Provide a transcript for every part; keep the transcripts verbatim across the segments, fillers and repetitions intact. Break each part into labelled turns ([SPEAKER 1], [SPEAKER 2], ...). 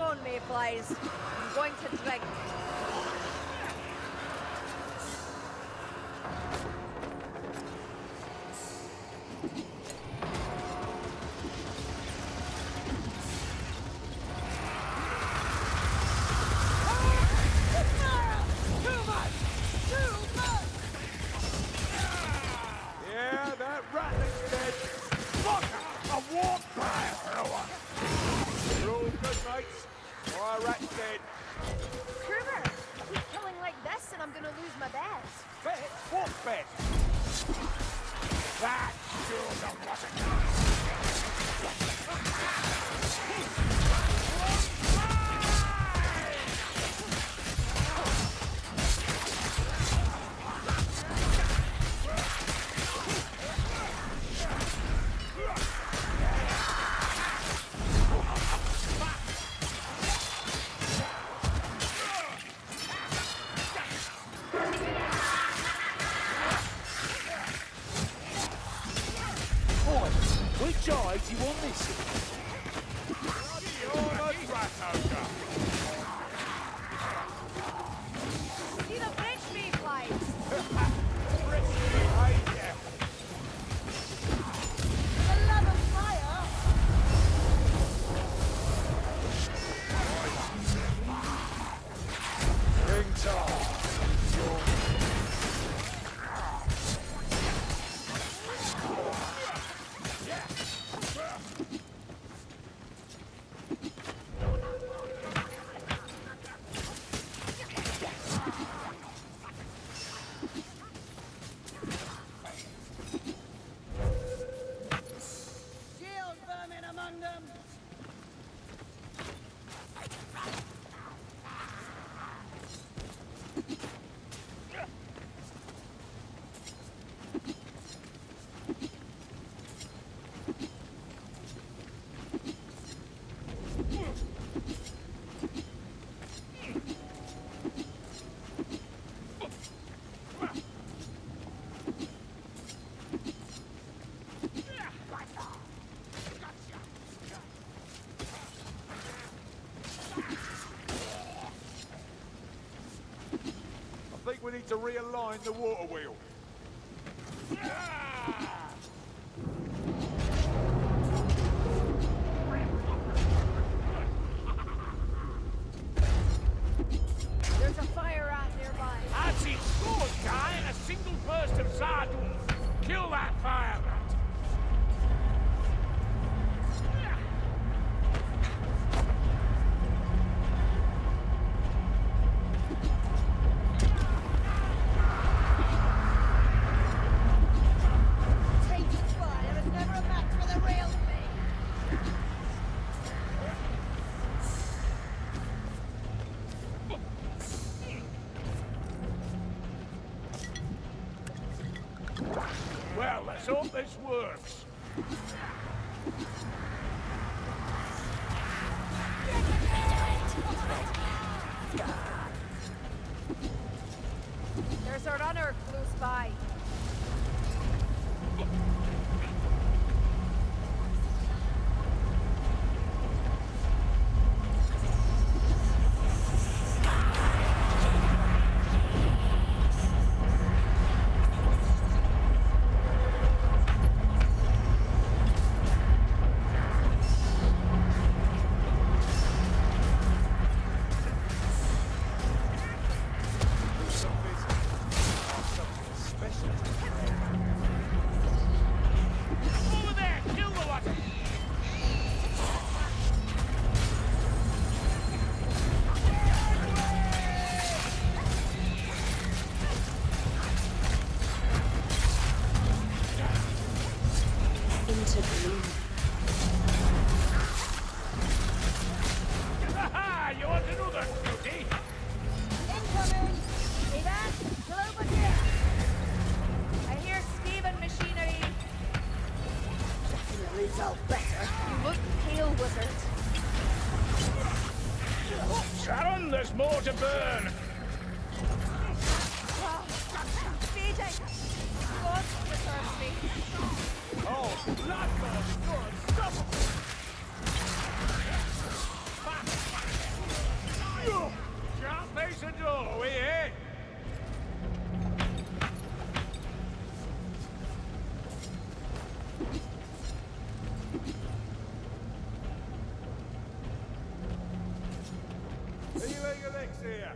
[SPEAKER 1] on, mayflies. I'm going to drink.
[SPEAKER 2] We need to realign the water wheel.
[SPEAKER 1] There's a fire out nearby.
[SPEAKER 3] I've seen scores die in a single burst of Zardun. Kill that fire rat. Well, let's hope this works.
[SPEAKER 1] There's a runner close by.
[SPEAKER 3] Sharon, there's more to burn!
[SPEAKER 1] Feeding! God preserve me!
[SPEAKER 3] Oh, blood God, God, stop! door, here.
[SPEAKER 2] Healing elixir.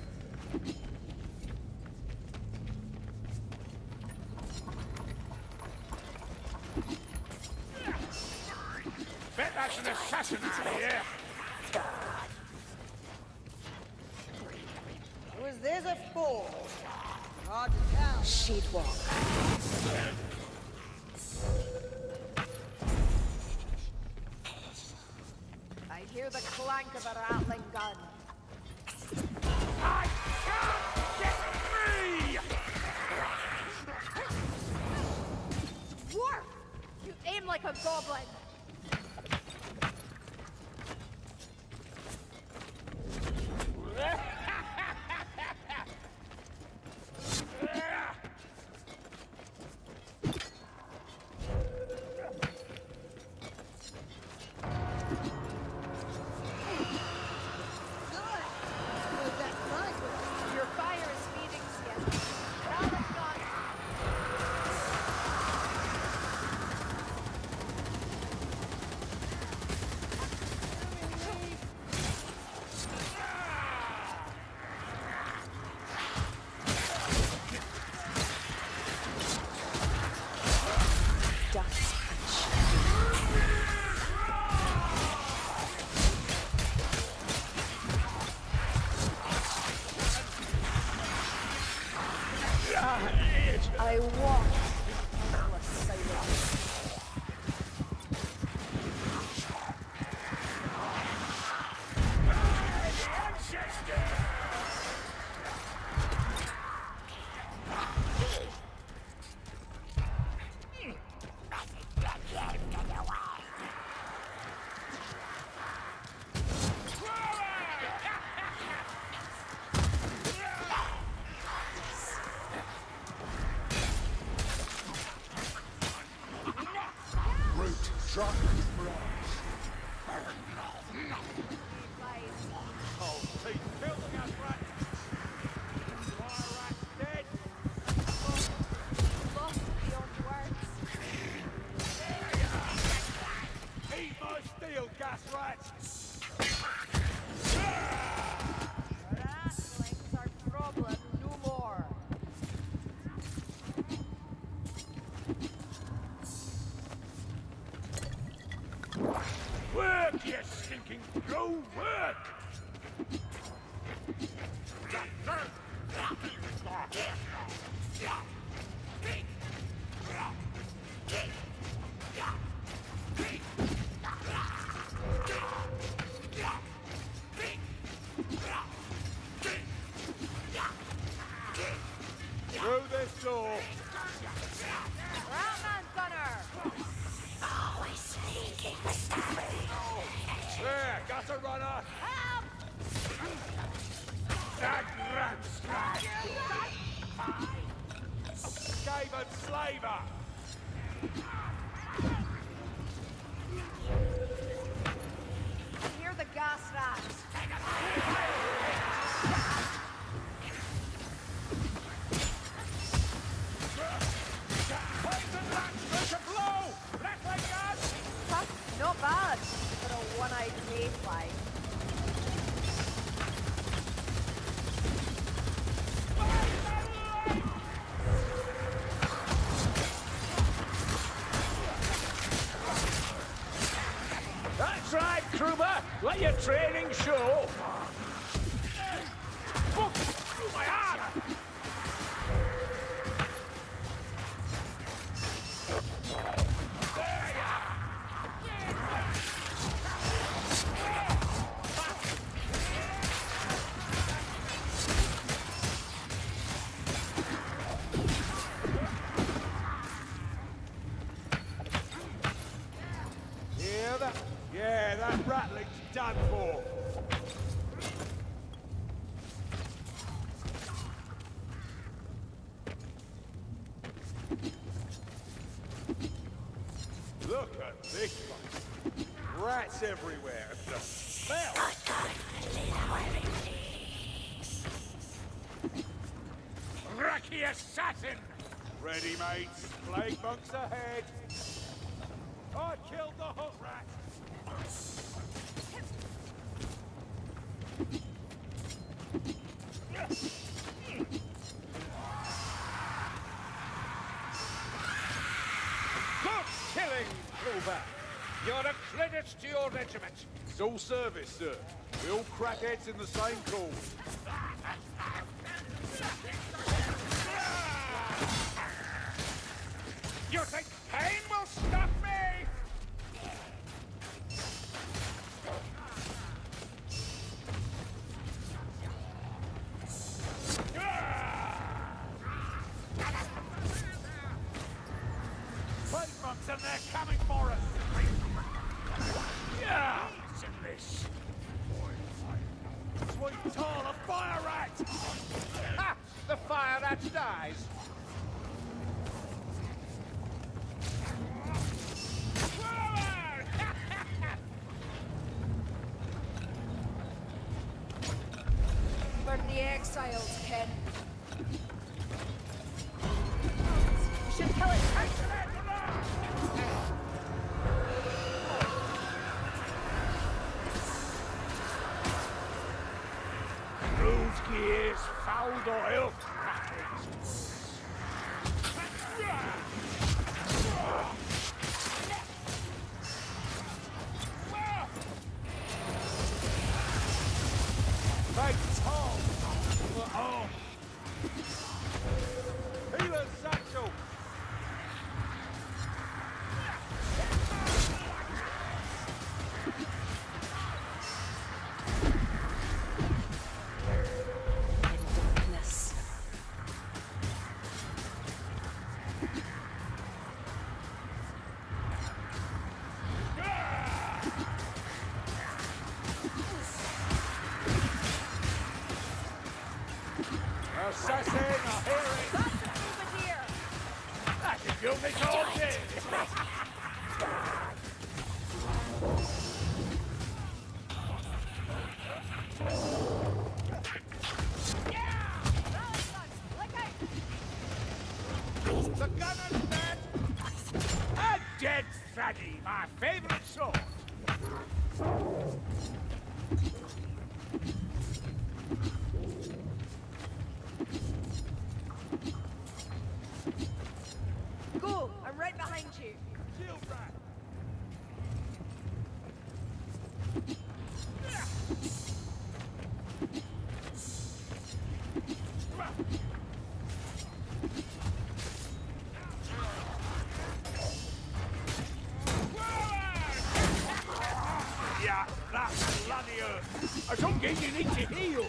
[SPEAKER 3] Bet that's an assassin out here.
[SPEAKER 4] Was this a fool? Hard to tell.
[SPEAKER 5] She'd walk.
[SPEAKER 1] I hear the clank of a rattling gun.
[SPEAKER 3] I can't get free!
[SPEAKER 1] Dwarf! You aim like a goblin.
[SPEAKER 4] Was that right?
[SPEAKER 1] Your fire is feeding skin. Now it's gone.
[SPEAKER 5] Dust. I walk in endless silence.
[SPEAKER 2] Root, truck, branch.
[SPEAKER 3] Oh, teeth, building us rats. Fire rats dead.
[SPEAKER 1] Lost beyond words.
[SPEAKER 3] Eat my steel, gas rats.
[SPEAKER 1] Rattling's our problem, no more.
[SPEAKER 3] Work, you stinking go work!
[SPEAKER 2] Through this door.
[SPEAKER 1] Ratman gunner!
[SPEAKER 3] There, got a runner.
[SPEAKER 1] Help!
[SPEAKER 3] That rats! Scaven slaver!
[SPEAKER 1] I hear the gas rats.
[SPEAKER 3] Poison rats, make a blow! Rattling gun!
[SPEAKER 1] Huh? Not bad for a one-eyed mayfly.
[SPEAKER 3] That's right, Kruber! Let your training show! Fuck! My arm!
[SPEAKER 2] Hear that? Yeah, that rattling's done for. Look at this place. Rats everywhere. The smell.
[SPEAKER 3] sneaky assassin!
[SPEAKER 2] Ready, mates. Plague monks ahead. I killed the hook rat.
[SPEAKER 3] Good killing, Clover! You're a credit to your regiment.
[SPEAKER 2] It's all service, sir. We all crackheads in the same cause.
[SPEAKER 3] You think pain will stop me? Plague monks and they're coming for us! Yeah! It's in this.
[SPEAKER 2] Sweet tar, a fire rat!
[SPEAKER 3] Ha! The fire rat dies!
[SPEAKER 5] Burn the exiles, Ken. We should kill it.
[SPEAKER 3] Rude gears, fouled oil.
[SPEAKER 2] Big Tom! Oh! Healer's satchel!
[SPEAKER 5] Darkness.
[SPEAKER 2] Assassin, I hear it!
[SPEAKER 1] That's a bouvier!
[SPEAKER 3] That can kill me all day. The gunner's dead. A dead Thaddy, my favorite sword.
[SPEAKER 1] Go! I'm right behind you.
[SPEAKER 2] Shield rat!
[SPEAKER 3] Yeah, that's bloody earth. I don't think you need to heal.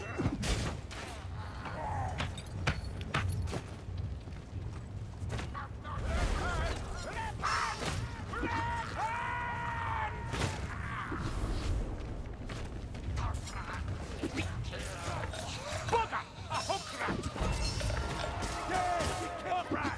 [SPEAKER 3] Bugger! A hook rat!
[SPEAKER 2] Yes, we killed rat!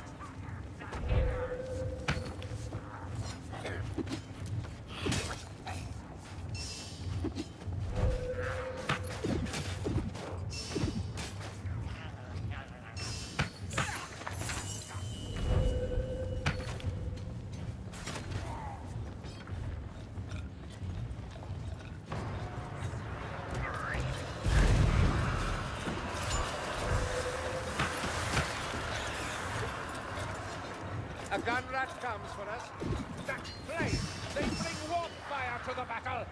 [SPEAKER 3] A gun rat comes for us. That flame! They bring warp fire to the battle!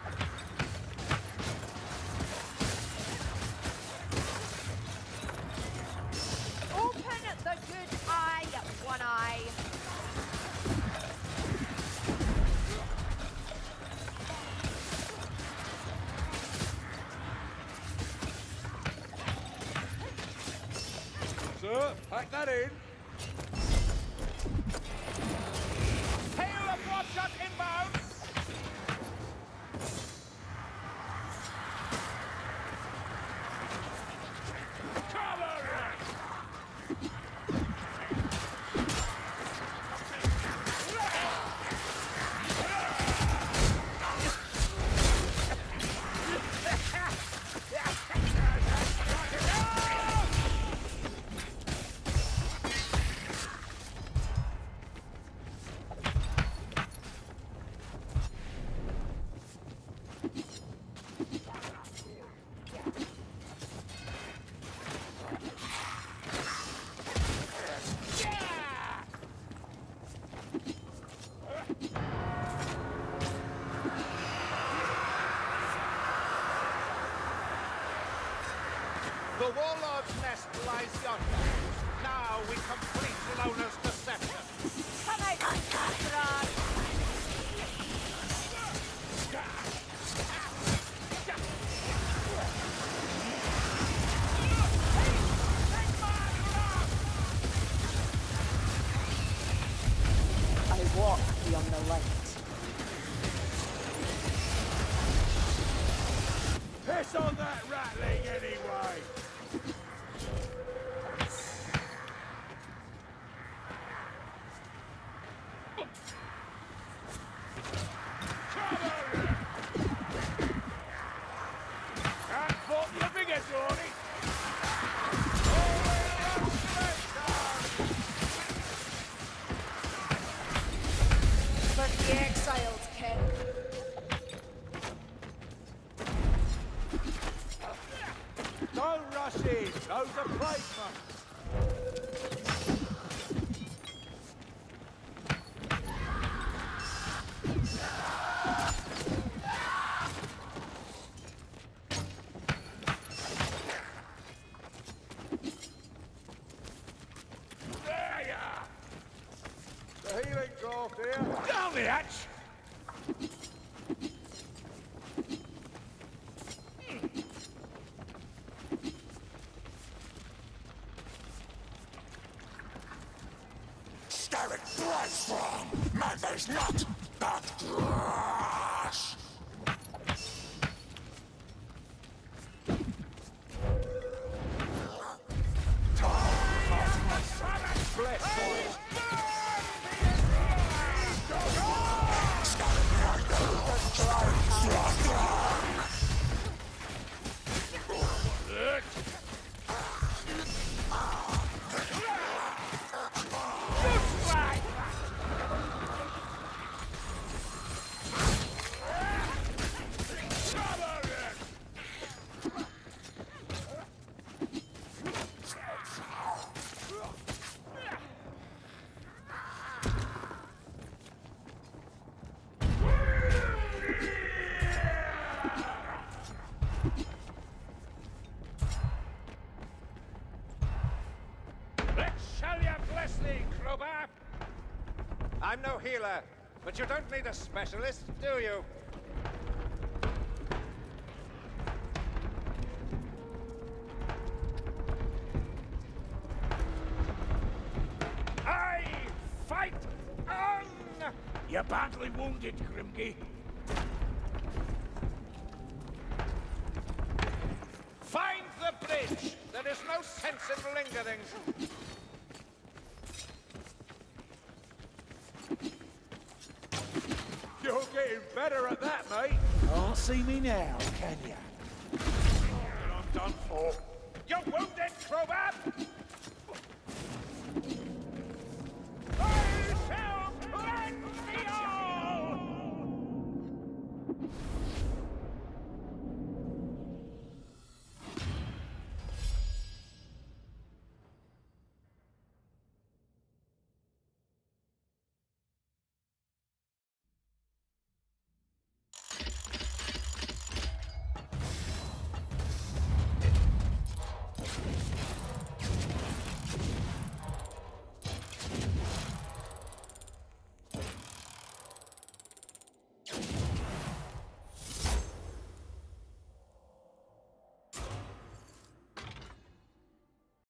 [SPEAKER 1] Open the good eye, one eye.
[SPEAKER 2] Sir, pack that in.
[SPEAKER 3] Hail a broad shot inbound! Cover! The warlord's nest lies yonder. Now we complete Lona's deception.
[SPEAKER 1] Come out, Strahd.
[SPEAKER 5] I walk beyond the light.
[SPEAKER 2] Piss on that rattling anyway! Can't fault your bigger, Johnny!
[SPEAKER 5] Let the exiles, Ken.
[SPEAKER 2] Don't rush in! Those are placements! There ya are! The healing draft here! Down the hatch!
[SPEAKER 6] Scarlet blood from mother's not but grass.
[SPEAKER 2] Bless boys!
[SPEAKER 3] I'm no healer, but you don't need a specialist, do you? I fight on!
[SPEAKER 2] You're badly wounded, Grimgy.
[SPEAKER 3] Find the bridge! There is no sense in lingering.
[SPEAKER 2] You're getting better at that, mate.
[SPEAKER 7] Can't see me now, can ya?
[SPEAKER 2] And I'm done for.
[SPEAKER 3] You're wounded, Crowbar!